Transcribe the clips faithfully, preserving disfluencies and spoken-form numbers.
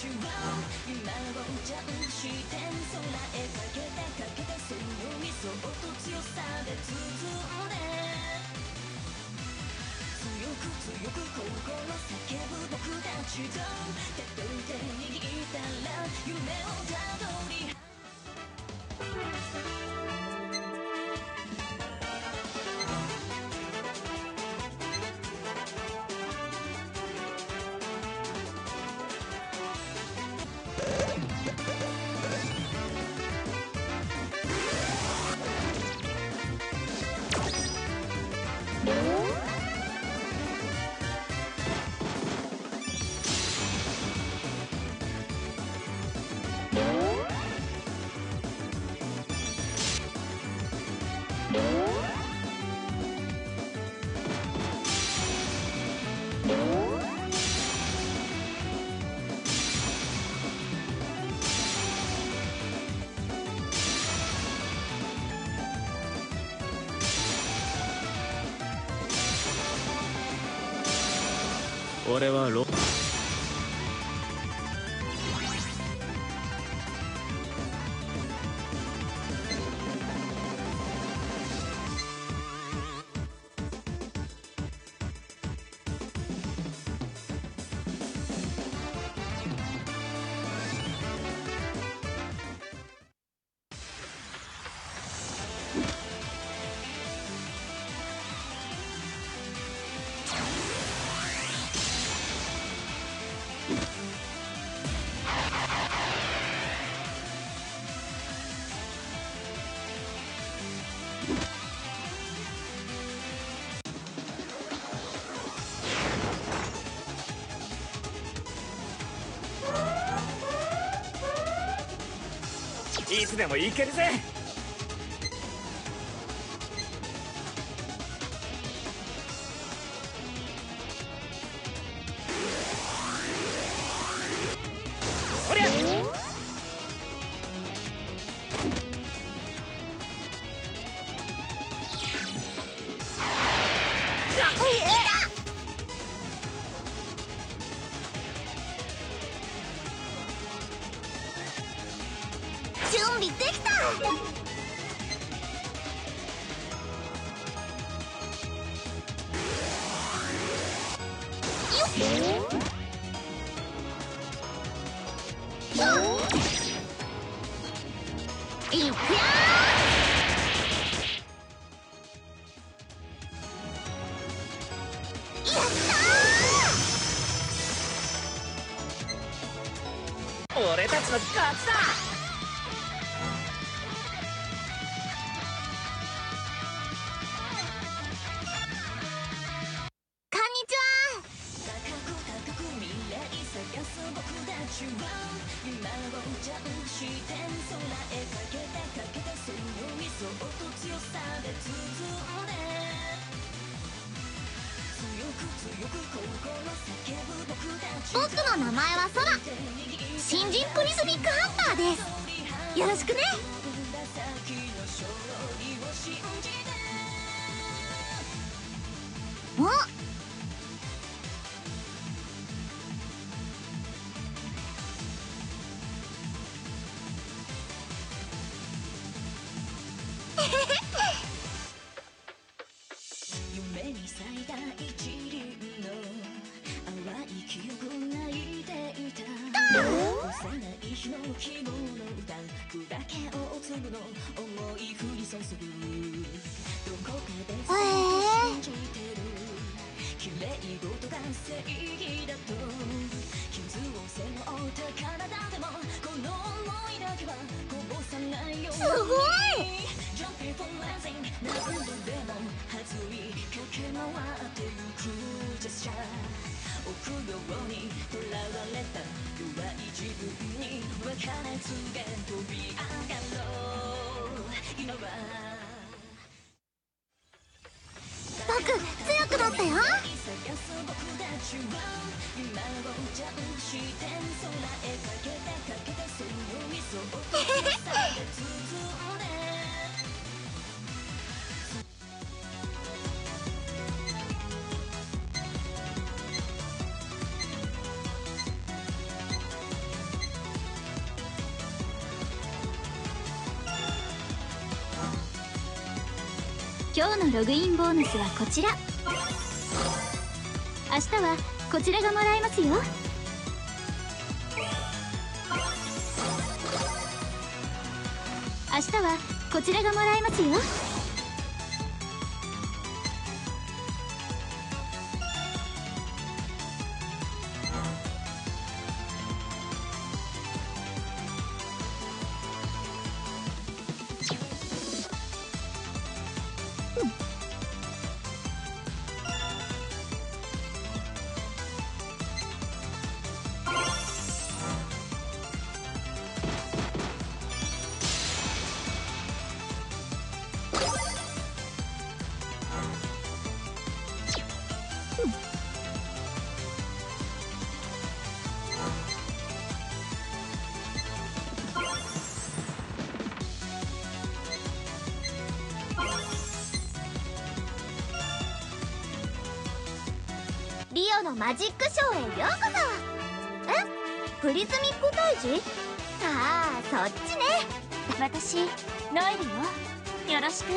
俺はロいつでも行けるぜ。おりゃ準備できた。よっいくよー。やったー。 俺たちの勝ちだ。 僕の名前はソラ、新人プリズミックハンターです。よろしくね。お夢に咲いた一輪の淡い記憶が泣いていた。幼い日の希望の歌、砕け落ちるの思い降り注ぐ。どこかでずっと信じてる、綺麗事が正義だと。傷を背負った体でもこの想いだけはこぼさないように。 すごい。 Jumping for rising、 何度でも弾み駆け回ってゆくジェスチャー。臆病にとらわれた弱い自分に分からずで飛び上がろう。今は僕強くなったよ。 今日のログインボーナスはこちら。明日はこちらがもらえますよ。明日はこちらがもらえますよ。 リオのマジックショーへようこそ。え、プリズミック退治？ああ、そっちね。 私ノエルよ、よろしく。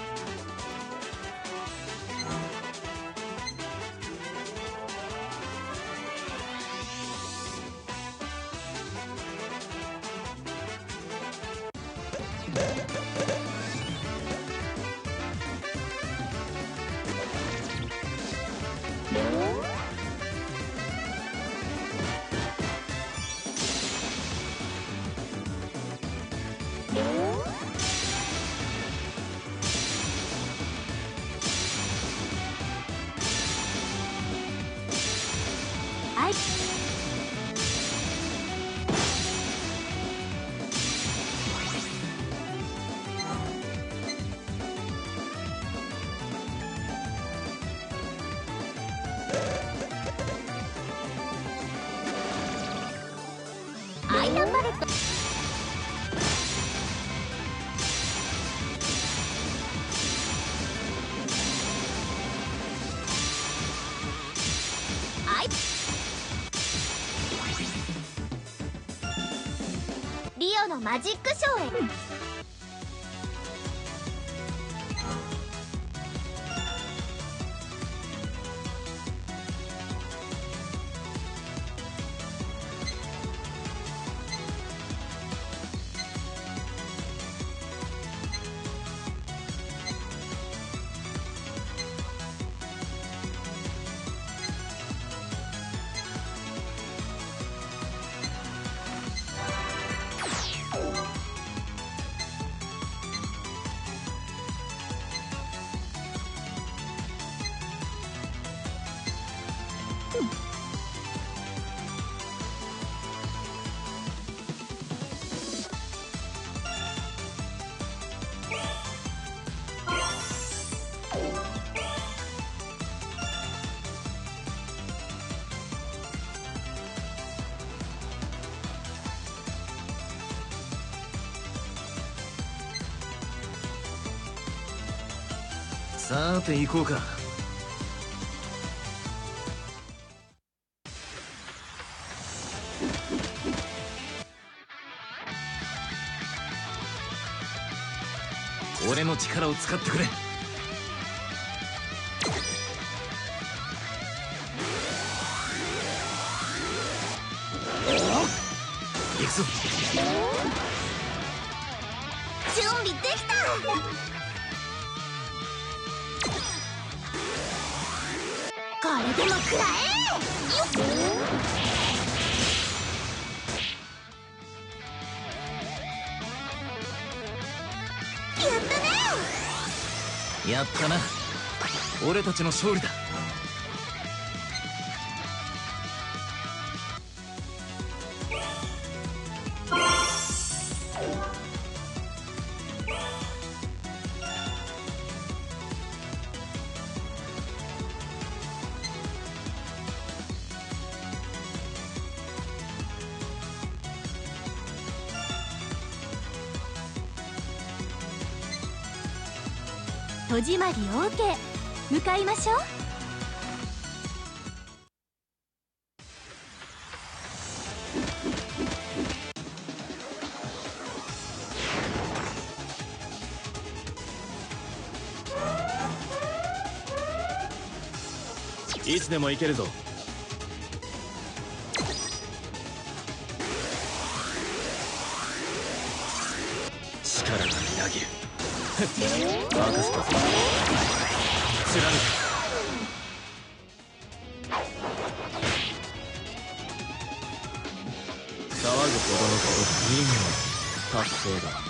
はい。 アイランバレット。アイリオのマジックショーへ。 さて行こうか。俺の力を使ってくれ。行くぞ。 準備できた。これでも食らえ。よっ、やったね。 やったな。俺たちの勝利だ。 戸締まり オーケー。 向かいましょう。 いつでも行けるぞ。力がみなぎる。任せたぞ。貫く。騒ぐほどのこと任務達成だ。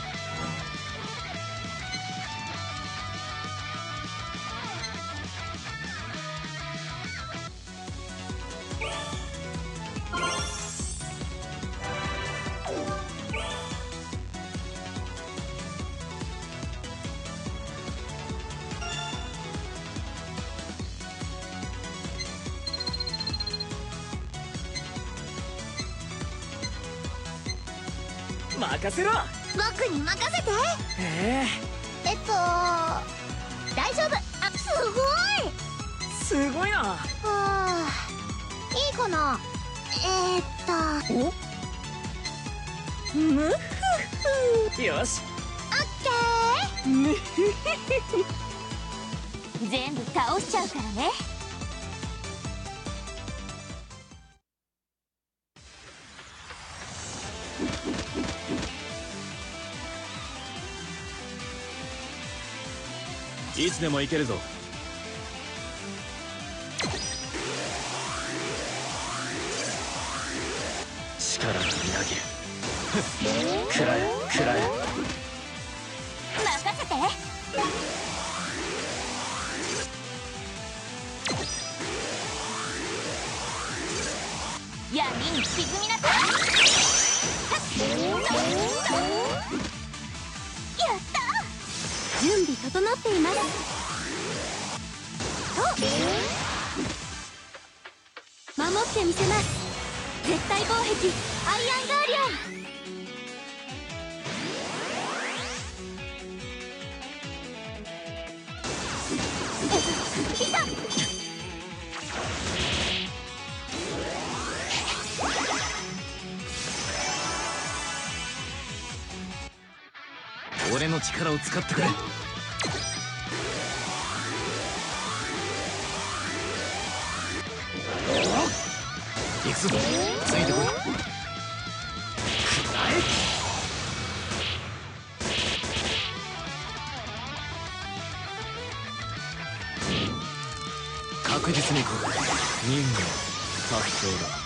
任せろ。 僕に任せて。 ええっと大丈夫。あ、すごい。 えすごいな。 はあ、いいかな。えー、っとおむふふ。よし。 オッケー。 むふ全部倒しちゃうからね。 いつでも行けるぞ。力がみなぎる。くらえくらえ。 任せて。闇に沈みなさい。やった。準備整っています。守ってみせます。絶対防壁アイアンガーディアン。 俺の力を使ってくれ。行くぞ。ついてこい。確実にこれ任務達成だ。